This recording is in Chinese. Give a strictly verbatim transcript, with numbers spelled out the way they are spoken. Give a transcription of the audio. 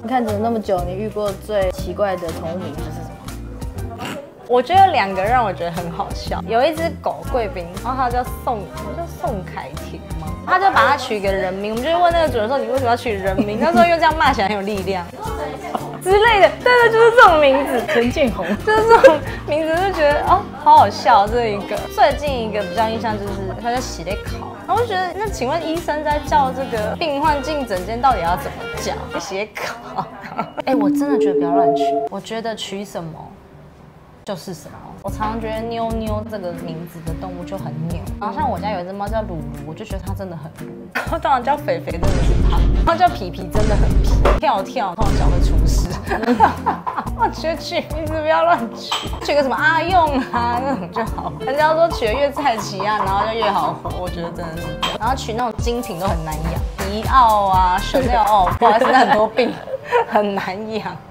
你看，怎么那么久？你遇过最奇怪的宠物名字是什么？ 我觉得有两个让我觉得很好笑。有一只狗贵宾，然后它叫宋，叫宋凯婷吗？他就把它取一个人名，我们就问那个主人说：“你为什么要取人名？”他说：“因为这样骂起来很有力量。”之类的，对对，就是这种名字， 陈建宏， 就是这种名字就觉得哦，好好笑。这一个最近一个比较印象就是他叫喜力考，然后我就觉得那请问医生在叫这个病患进诊间到底要怎么叫？喜力考，哎，我真的觉得不要乱取，我觉得取什么就是什么。我常常觉得妞妞这个名字的动物就很扭，然后像我家有一只猫叫鲁鲁，我就觉得它真的很鲁。然后当然叫肥肥真的是它，然后叫皮皮真的很皮，跳跳通常脚会出事。我觉得取名字不要乱取，取个什么阿用啊那种就好。人家说取得越菜奇啊，然后就越好活，我觉得真的是这样。然后取那种精品都很难养，迪奥啊、Chanel哦，不好意思，那很多病很难养。